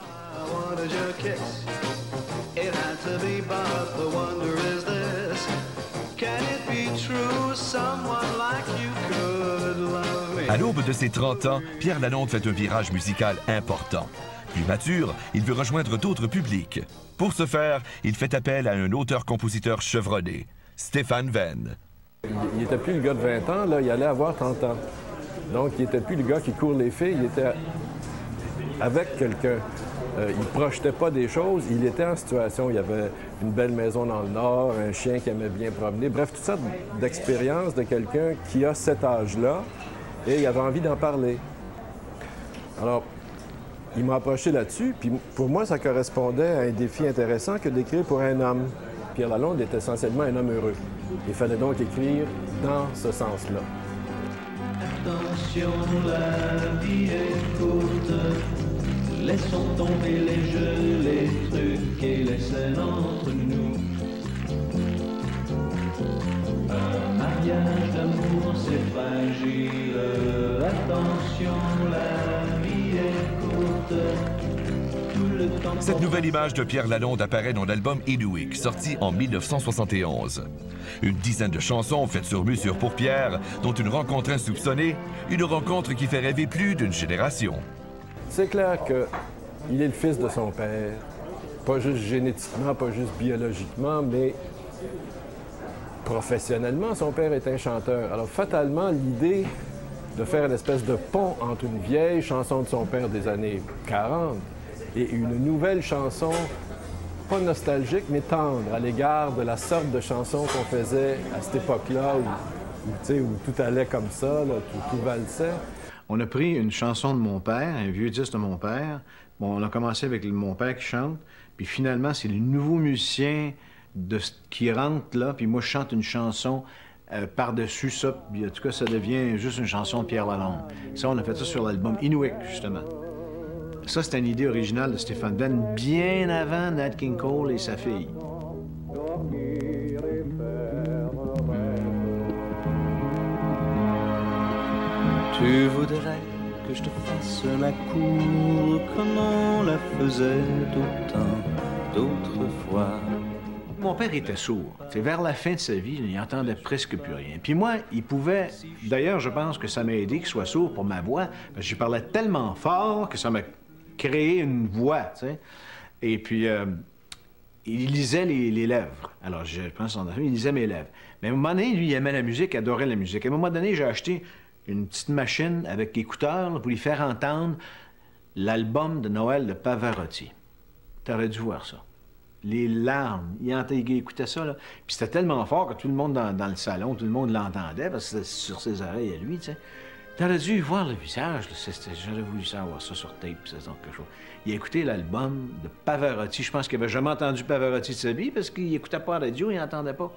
À l'aube de ses trente ans, Pierre Lalonde fait un virage musical important. Plus mature, il veut rejoindre d'autres publics. Pour ce faire, il fait appel à un auteur-compositeur chevronné, Stéphane Venn. Il n'était plus le gars de vingt ans, là, il allait avoir trente ans. Donc, il n'était plus le gars qui court les filles, il était avec quelqu'un. Euh, il ne projetait pas des choses, il était en situation. Il y avait une belle maison dans le Nord, un chien qui aimait bien promener. Bref, toutes sortes d'expériences de quelqu'un qui a cet âge-là et il avait envie d'en parler. Alors, il m'a approché là-dessus, puis pour moi, ça correspondait à un défi intéressant que d'écrire pour un homme. Pierre Lalonde est essentiellement un homme heureux. Il fallait donc écrire dans ce sens-là. Attention, la vie est courte. Laissons tomber les jeux, les trucs et les scènes entre nous. Un mariage d'amour, c'est fragile. Attention, la vie est courte. Cette nouvelle image de Pierre Lalonde apparaît dans l'album Inuit, sorti en mille neuf cent soixante et onze. Une dizaine de chansons faites sur mesure pour Pierre, dont une rencontre insoupçonnée, une rencontre qui fait rêver plus d'une génération. C'est clair qu'il est le fils de son père, pas juste génétiquement, pas juste biologiquement, mais professionnellement, son père est un chanteur. Alors fatalement, l'idée de faire une espèce de pont entre une vieille chanson de son père des années quarante et une nouvelle chanson, pas nostalgique, mais tendre, à l'égard de la sorte de chanson qu'on faisait à cette époque-là, où, où, où tout allait comme ça, là, tout, tout valsait. On a pris une chanson de mon père, un vieux disque de mon père. Bon, on a commencé avec mon père qui chante, puis finalement, c'est les nouveaux musiciens de, qui rentrent là, puis moi, je chante une chanson euh, par-dessus ça, puis en tout cas, ça devient juste une chanson de Pierre Lalonde. Ça, on a fait ça sur l'album Inuit, justement. Ça, c'est une idée originale de Stéphane Venn, bien avant Nat King Cole et sa fille. Tu voudrais que je te fasse la cour comme on la faisait au temps d'autrefois. Mon père était sourd. C'est vers la fin de sa vie, il n'entendait presque plus rien. Puis moi, il pouvait... D'ailleurs, je pense que ça m'a aidé qu'il soit sourd pour ma voix, parce que je parlais tellement fort que ça m'a créé une voix, tu sais. Et puis, euh, il lisait les, les lèvres. Alors, je pense qu'il lisait mes lèvres. Mais à un moment donné, lui, il aimait la musique, il adorait la musique. À un moment donné, j'ai acheté une petite machine avec écouteurs là, pour lui faire entendre l'album de Noël de Pavarotti. T'aurais dû voir ça. Les larmes. Il, il écoutait ça, là. Puis c'était tellement fort que tout le monde dans, dans le salon, tout le monde l'entendait, parce que c'était sur ses oreilles à lui, tu sais. T'aurais dû y voir le visage. J'aurais voulu savoir ça sur tape, c'est quelque chose. Il a écouté l'album de Pavarotti. Je pense qu'il n'avait jamais entendu Pavarotti de sa vie parce qu'il n'écoutait pas la radio, il n'entendait pas.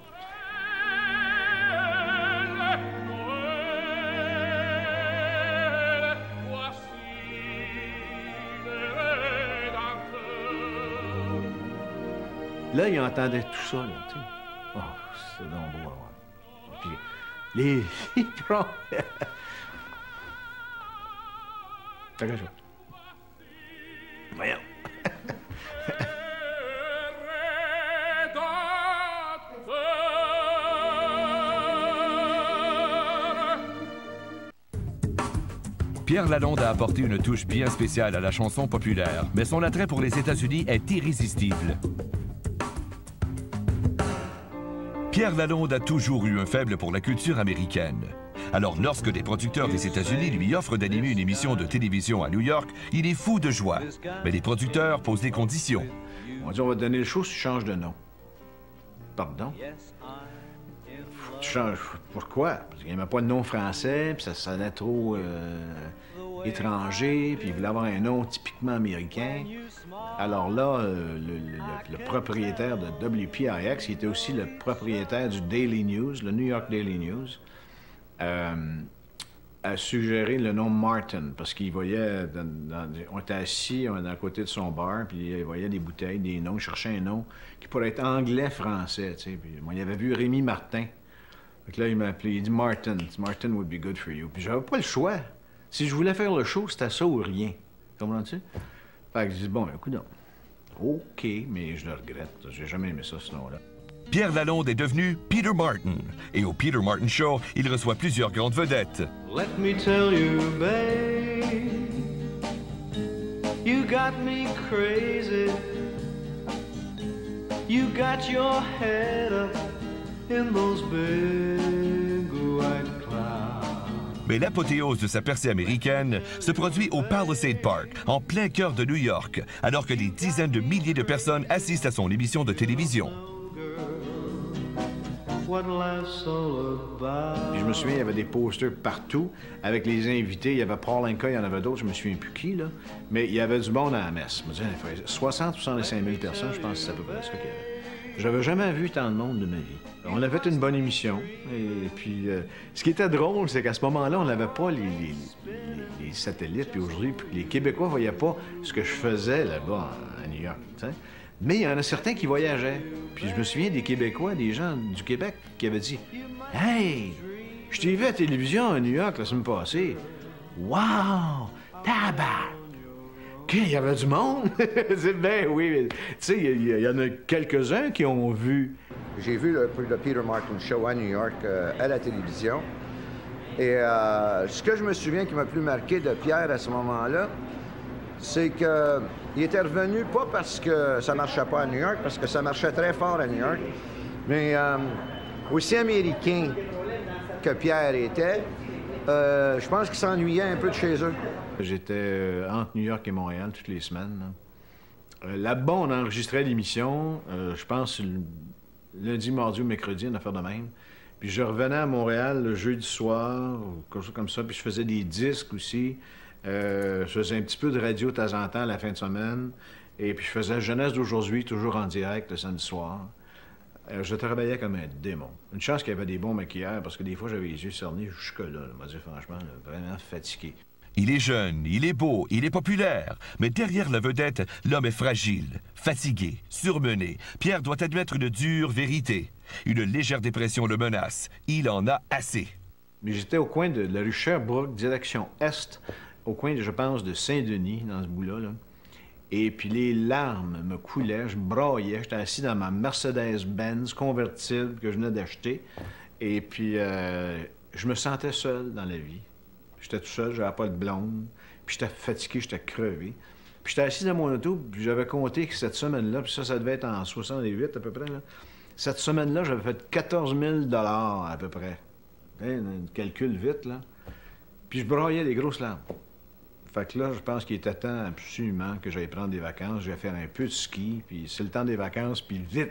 Là, il entendait tout ça, là, tu sais. Oh, c'est donc beau à voir. Puis, les vibrons... Fais quelque chose. Voyons. Pierre Lalonde a apporté une touche bien spéciale à la chanson populaire, mais son attrait pour les États-Unis est irrésistible. Pierre Lalonde a toujours eu un faible pour la culture américaine. Alors, lorsque des producteurs des États-Unis lui offrent d'animer une émission de télévision à New York, il est fou de joie. Mais les producteurs posent des conditions. On dit, on va te donner le show si tu changes de nom. Pardon? Faut que tu changes. Pourquoi? Parce qu'il n'y avait pas de nom français, puis ça sonnait trop euh, étranger, puis il voulait avoir un nom typiquement américain. Alors là, euh, le, le, le propriétaire de W P I X, qui était aussi le propriétaire du Daily News, le New York Daily News, euh, a suggéré le nom Martin, parce qu'il voyait, dans, dans, on était assis on était à côté de son bar, puis il voyait des bouteilles, des noms, il cherchait un nom qui pourrait être anglais-français, tu sais. Puis moi, il avait vu Rémi Martin. Donc là, il m'a appelé, il dit Martin, Martin would be good for you. Puis j'avais pas le choix. Si je voulais faire le show, c'était ça ou rien. Comprends-tu? Fait que je dis, bon, écoute, non. OK, mais je le regrette. J'ai jamais aimé ça, ce nom-là. Pierre Lalonde est devenu Peter Martin. Et au Peter Martin Show, il reçoit plusieurs grandes vedettes. Let me tell you, babe, you got me crazy. You got your head up in those big white clouds. Mais l'apothéose de sa percée américaine se produit au Palisade Park, en plein cœur de New York, alors que des dizaines de milliers de personnes assistent à son émission de télévision. Et je me souviens, il y avait des posters partout avec les invités. Il y avait Paul Anka, il y en avait d'autres, je me souviens plus qui, là. Mais il y avait du monde à la messe. Je me disais, soixante ou soixante-cinq mille personnes, je pense que c'est à peu près ça qu'il y avait. J'avais jamais vu tant de monde de ma vie. On a fait une bonne émission. Et puis, euh, ce qui était drôle, c'est qu'à ce moment-là, on n'avait pas les, les, les, les satellites. Puis aujourd'hui, les Québécois ne voyaient pas ce que je faisais là-bas à New York, t'sais. Mais il y en a certains qui voyageaient. Puis je me souviens des Québécois, des gens du Québec, qui avaient dit « Hey, je t'ai vu à la télévision à New York la semaine passée. Wow! Tabac! Il y avait du monde! » Ben oui, tu sais, il y, y en a quelques-uns qui ont vu. J'ai vu le, le Peter Martin Show à New York euh, à la télévision. Et euh, ce que je me souviens qui m'a plus marqué de Pierre à ce moment-là, c'est qu'il était revenu pas parce que ça marchait pas à New York, parce que ça marchait très fort à New York, mais euh, aussi américain que Pierre était, euh, je pense qu'il s'ennuyait un peu de chez eux. J'étais euh, entre New York et Montréal toutes les semaines. Là. Euh, là-bas, on enregistrait l'émission, euh, je pense, lundi, mardi ou mercredi, une affaire de même. Puis je revenais à Montréal le jeudi soir, ou quelque chose comme ça, puis je faisais des disques aussi. Euh, je faisais un petit peu de radio de temps en temps à la fin de semaine. Et puis je faisais Jeunesse d'aujourd'hui, toujours en direct le samedi soir. Euh, je travaillais comme un démon. Une chance qu'il y avait des bons maquilleurs, parce que des fois, j'avais les yeux cernés jusque-là. Je m'a dit franchement, là, vraiment fatigué. Il est jeune, il est beau, il est populaire. Mais derrière la vedette, l'homme est fragile, fatigué, surmené. Pierre doit admettre une dure vérité. Une légère dépression le menace. Il en a assez. Mais j'étais au coin de la rue Sherbrooke, direction Est, au coin, je pense, de Saint-Denis, dans ce bout-là. Là. Et puis les larmes me coulaient, je braillais. J'étais assis dans ma Mercedes-Benz convertible que je venais d'acheter. Et puis, euh, je me sentais seul dans la vie. J'étais tout seul, j'avais pas de blonde. Puis j'étais fatigué, j'étais crevé. Puis j'étais assis dans mon auto, puis j'avais compté que cette semaine-là, puis ça, ça devait être en soixante-huit à peu près, là. Cette semaine-là, j'avais fait quatorze mille dollars à peu près. Hein, un calcul vite, là. Puis je braillais des grosses larmes. Fait que là, je pense qu'il était temps absolument que j'aille prendre des vacances. Je vais faire un peu de ski, puis c'est le temps des vacances, puis vite!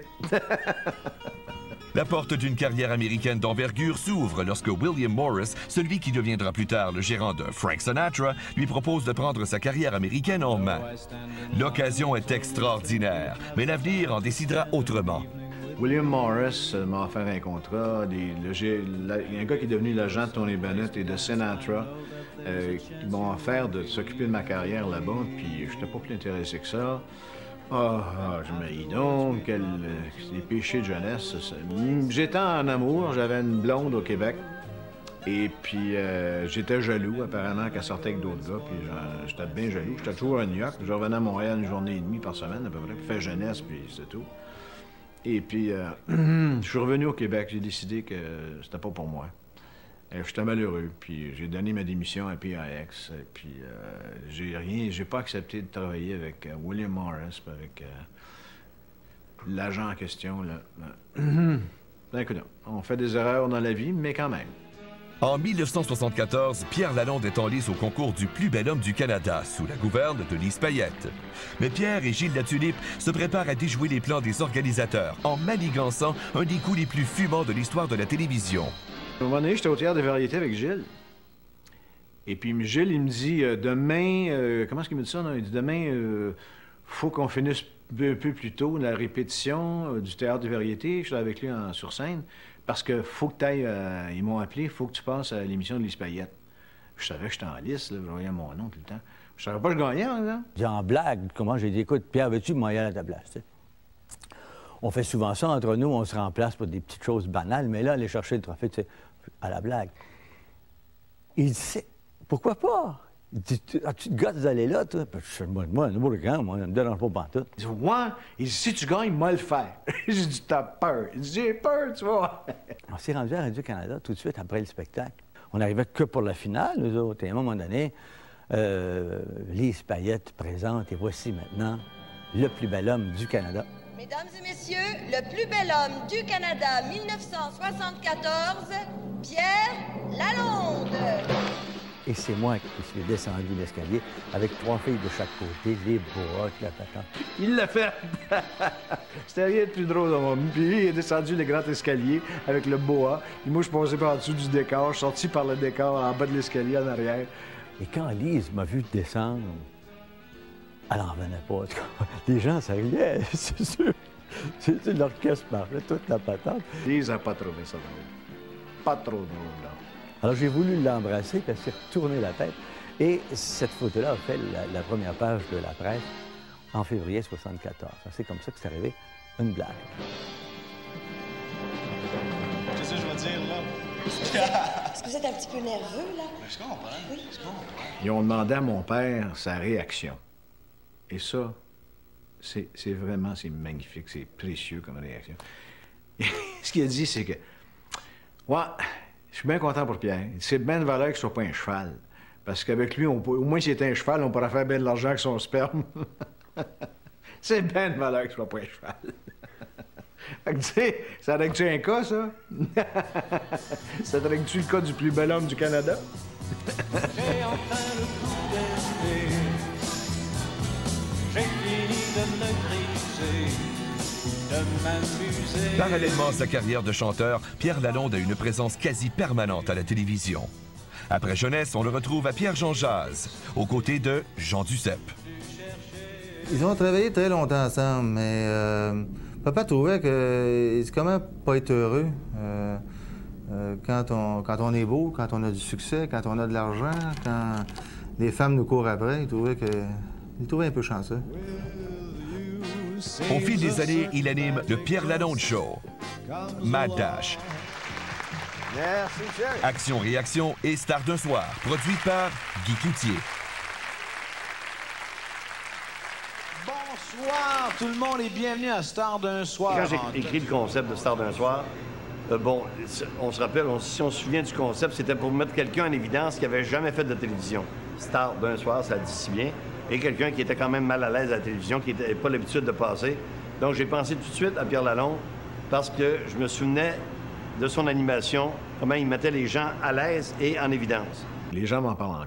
La porte d'une carrière américaine d'envergure s'ouvre lorsque William Morris, celui qui deviendra plus tard le gérant de Frank Sinatra, lui propose de prendre sa carrière américaine en main. L'occasion est extraordinaire, mais l'avenir en décidera autrement. William Morris m'a offert un contrat. Des, le, la, il y a un gars qui est devenu l'agent de Tony Bennett et de Sinatra euh, qui m'ont offert de s'occuper de ma carrière là-bas, puis je n'étais pas plus intéressé que ça. Ah, oh, je me dis donc, quel, les péchés de jeunesse. J'étais en amour, j'avais une blonde au Québec, et puis euh, j'étais jaloux, apparemment, qu'elle sortait avec d'autres gars, puis j'étais bien jaloux. J'étais toujours à New York, je revenais à Montréal une journée et demie par semaine, à peu près, puis fait jeunesse, puis c'est tout. Et puis, euh, je suis revenu au Québec, j'ai décidé que c'était pas pour moi. J'étais malheureux, puis j'ai donné ma démission à P I X, et puis euh, j'ai rien, j'ai pas accepté de travailler avec euh, William Morris, avec euh, l'agent en question, là. Ben, écoute, on fait des erreurs dans la vie, mais quand même. En mille neuf cent soixante-quatorze, Pierre Lalonde est en lice au concours du plus bel homme du Canada, sous la gouverne de Lise Payette. Mais Pierre et Gilles Latulippe se préparent à déjouer les plans des organisateurs, en manigançant un des coups les plus fumants de l'histoire de la télévision. À un moment donné, j'étais au Théâtre des variétés avec Gilles. Et puis Gilles, il me dit, euh, demain, euh, comment est-ce qu'il me dit ça? Non? Il dit, demain, euh, faut qu'on finisse un peu plus tôt la répétition euh, du Théâtre des variétés. Je suis avec lui en, sur scène, parce que faut que tu ailles, euh, ils m'ont appelé, faut que tu passes à l'émission de Lise Payette. Je savais que j'étais en liste, là, je voyais mon nom tout le temps. Je savais pas que je gagnais, là. J'ai en blague, comment j'ai dit, écoute, Pierre, veux-tu m'en aller à ta place, tu sais? On fait souvent ça entre nous, on se remplace pour des petites choses banales, mais là, aller chercher le trophée, tu sais, à la blague. Il dit, pourquoi pas? Il dit, as-tu de gars d'aller là, toi? Je dis, moi, moi, moi, grand, moi, ça me dérange pas pantoute. Il dit, ouais. Il dit, si tu gagnes, moi le faire. J'ai dit, t'as peur. Il dit, j'ai peur, tu vois. On s'est rendu à Radio-Canada tout de suite après le spectacle. On n'arrivait que pour la finale, nous autres. Et à un moment donné, euh, Lise Payette présente, et voici maintenant le plus bel homme du Canada. Mesdames et messieurs, le plus bel homme du Canada mille neuf cent soixante-quatorze, Pierre Lalonde. Et c'est moi qui suis descendu l'escalier avec trois filles de chaque côté, les boas, la patente. Il l'a fait! C'était rien de plus drôle dans mon vie. Puis lui, il est descendu le grand escalier avec le boa. Et moi, je passais par en dessous du décor, je suis sorti par le décor en bas de l'escalier en arrière. Et quand Lise m'a vu descendre, elle n'en revenait pas. Les gens, ça riait, c'est sûr. C'est l'orchestre parlait, toute la patente. Lise n'a pas trouvé ça drôle. Pas trop drôle, là. Alors j'ai voulu l'embrasser, puis elle s'est retournée la tête. Et cette photo-là a fait la, la première page de la presse en février soixante-quatorze. C'est comme ça que c'est arrivé, une blague. C'est ça que je veux dire, là. Est-ce que vous êtes un petit peu nerveux, là? Je comprends. Oui. Je comprends. Ils ont demandé à mon père sa réaction. Et ça, c'est vraiment, c'est magnifique, c'est précieux comme réaction. Et ce qu'il a dit, c'est que, ouais, je suis bien content pour Pierre. C'est bien de valeur qu'il ne soit pas un cheval. Parce qu'avec lui, on peut, au moins s'il était un cheval, on pourrait faire bien de l'argent avec son sperme. C'est bien de valeur qu'il ne soit pas un cheval. Fait que, tu sais, ça règle-tu un cas, ça? Ça règle-tu le cas du plus bel homme du Canada? J'ai enfin le coup d'esprit. J'ai fini de me griser, de m'amuser. Parallèlement à sa carrière de chanteur, Pierre Lalonde a une présence quasi permanente à la télévision. Après Jeunesse, on le retrouve à Pierre-Jean Jazz, aux côtés de Jean Duceppe. Ils ont travaillé très longtemps ensemble, mais euh, papa trouvait que c'est quand même pas être heureux. Euh, euh, quand, on, quand on est beau, quand on a du succès, quand on a de l'argent, quand les femmes nous courent après, il trouvait que il trouvait un peu chanceux. Au fil des années, il anime le Pierre Lalonde Show, Mad Dash, Merci, Pierre. Action-réaction et Star d'un soir, produit par Guy Cloutier. Bonsoir tout le monde et bienvenue à Star d'un soir. Quand j'ai écrit le concept de Star d'un soir, euh, bon, on se rappelle, on, si on se souvient du concept, c'était pour mettre quelqu'un en évidence qui n'avait jamais fait de télévision. Star d'un soir, ça le dit si bien. Et quelqu'un qui était quand même mal à l'aise à la télévision, qui n'avait pas l'habitude de passer. Donc, j'ai pensé tout de suite à Pierre Lalonde parce que je me souvenais de son animation, comment il mettait les gens à l'aise et en évidence. Les gens m'en parlent encore.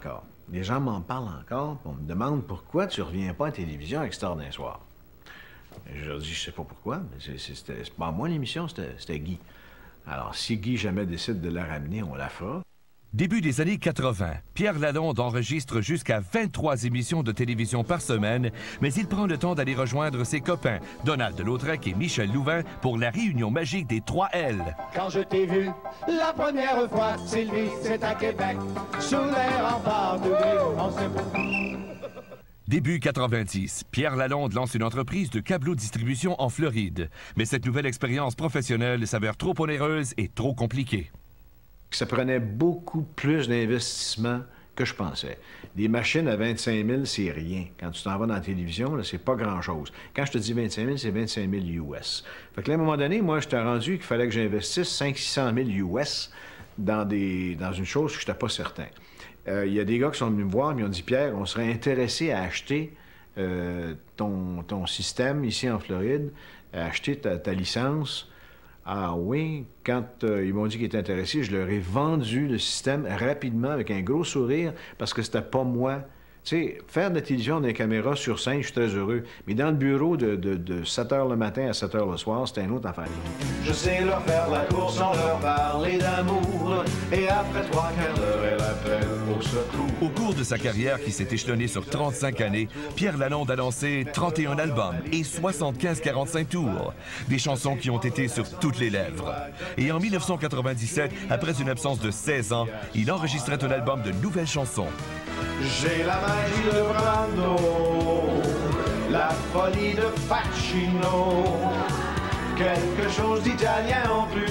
Les gens m'en parlent encore, on me demande pourquoi tu reviens pas à la télévision avec Star d'un soir. Et je leur dis, je sais pas pourquoi, mais c'était pas moi l'émission, c'était Guy. Alors, si Guy jamais décide de la ramener, on la fera. Début des années quatre-vingt, Pierre Lalonde enregistre jusqu'à vingt-trois émissions de télévision par semaine, mais il prend le temps d'aller rejoindre ses copains, Donald Lautrec et Michel Louvain, pour la réunion magique des trois L. Quand je t'ai vu la première fois, Sylvie, c'est à Québec, sous les remparts de Gay, on sait pas. Début quatre-vingt-dix, Pierre Lalonde lance une entreprise de câbleau-distribution en Floride. Mais cette nouvelle expérience professionnelle s'avère trop onéreuse et trop compliquée. Ça prenait beaucoup plus d'investissement que je pensais. Des machines à vingt-cinq mille, c'est rien. Quand tu t'en vas dans la télévision, c'est pas grand-chose. Quand je te dis vingt-cinq mille, c'est vingt-cinq mille U S. Fait que là, à un moment donné, moi, j'étais rendu qu'il fallait que j'investisse cinq cents à six cent mille U S dans, des, dans une chose que je n'étais pas certain. Il euh, y a des gars qui sont venus me voir et m'ont dit « Pierre, on serait intéressé à acheter euh, ton, ton système ici en Floride, à acheter ta, ta licence. » Ah oui, quand euh, ils m'ont dit qu'ils étaient intéressés, je leur ai vendu le système rapidement avec un gros sourire parce que c'était pas moi. Tu sais, faire de la télévision dans les caméras sur scène, je suis très heureux. Mais dans le bureau de, de, de sept heures le matin à sept heures le soir, c'était une autre affaire. Je sais leur faire la course sans leur parler d'amour. Et après trois quarts d'heure, elle appelle au secours. Au cours de sa carrière qui s'est échelonnée sur trente-cinq années, Pierre Lalonde a lancé trente et un albums et soixante-quinze quarante-cinq tours. Des chansons qui ont été sur toutes les lèvres. Et en mille neuf cent quatre-vingt-dix-sept, après une absence de seize ans, il enregistrait un album de nouvelles chansons. J'ai la magie de Brando, la folie de Facchino, quelque chose d'italien en plus.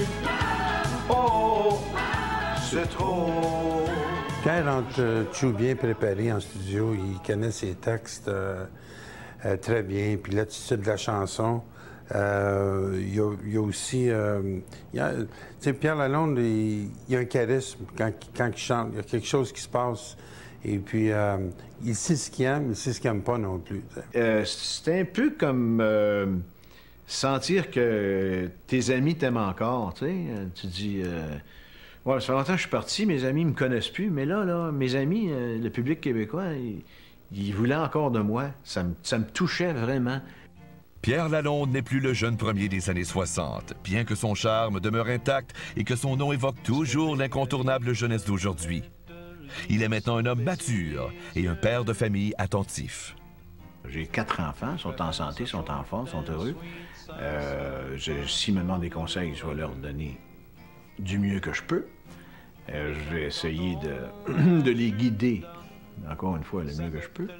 Oh, c'est trop. Pierre rentre tout bien préparé en studio, il connaît ses textes euh, euh, très bien, puis l'attitude de la chanson. Euh, il, y a, il y a aussi... Euh, il y a, tu sais, Pierre Lalonde, il, il a un charisme quand, quand il chante, il y a quelque chose qui se passe. Et puis, euh, il sait ce qu'il aime, il sait ce qu'il n'aime pas non plus. Euh, c'est un peu comme euh, sentir que tes amis t'aiment encore, tu sais. Tu dis, euh, ouais, ça fait longtemps que je suis parti, mes amis me connaissent plus, mais là, là, mes amis, euh, le public québécois, ils, ils voulaient encore de moi. Ça me, ça me touchait vraiment. Pierre Lalonde n'est plus le jeune premier des années soixante, bien que son charme demeure intact et que son nom évoque toujours l'incontournable jeunesse d'aujourd'hui. Il est maintenant un homme mature et un père de famille attentif. J'ai quatre enfants, ils sont en santé, sont en forme, sont heureux. Euh, S'ils me demandent des conseils, je vais leur donner du mieux que je peux. Euh, je vais essayer de, de les guider, encore une fois, le mieux que je peux.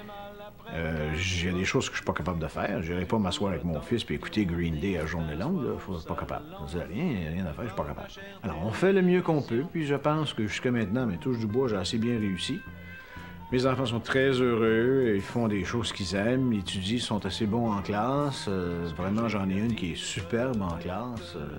Euh, J'ai des choses que je suis pas capable de faire. Je n'irai pas m'asseoir avec mon fils et écouter Green Day à journée longue. Là. Je suis pas capable. Je dis, rien, rien à faire, je suis pas capable. Alors, on fait le mieux qu'on peut, puis je pense que jusqu'à maintenant, mes touches du bois, j'ai assez bien réussi. Mes enfants sont très heureux, ils font des choses qu'ils aiment, ils étudient, ils sont assez bons en classe. Euh, vraiment, j'en ai une qui est superbe en classe. Euh,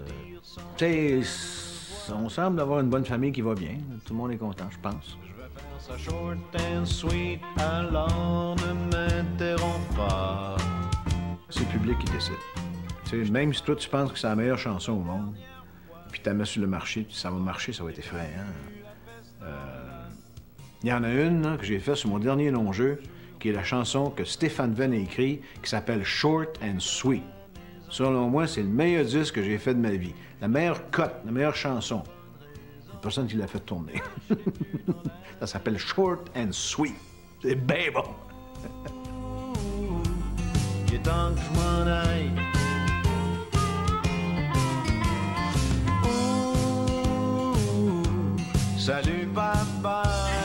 tu sais, on semble avoir une bonne famille qui va bien. Tout le monde est content, je pense. Ça short and sweet, alors ne m'interromps pas. C'est le public qui décide. Tu sais, même si toi, tu penses que c'est la meilleure chanson au monde, puis tu la mets sur le marché, puis ça va marcher, ça va être effrayant. Euh... Il y en a une là, que j'ai faite sur mon dernier long-jeu, qui est la chanson que Stéphane Venn a écrite, qui s'appelle Short and Sweet. Selon moi, c'est le meilleur disque que j'ai fait de ma vie. La meilleure cote, la meilleure chanson. La personne qui l'a fait tourner. Ça s'appelle Short and Sweet. C'est bien bon. Il est temps que je m'en aille. Ouh, salut papa.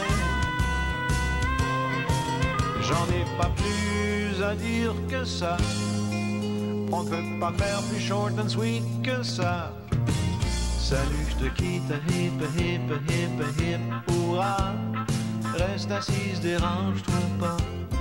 J'en ai pas plus à dire que ça. On ne peut pas faire plus short and sweet que ça. Salut, je te quitte, hip, hip, hip, hip, hurrah. Reste assise, dérange-toi pas.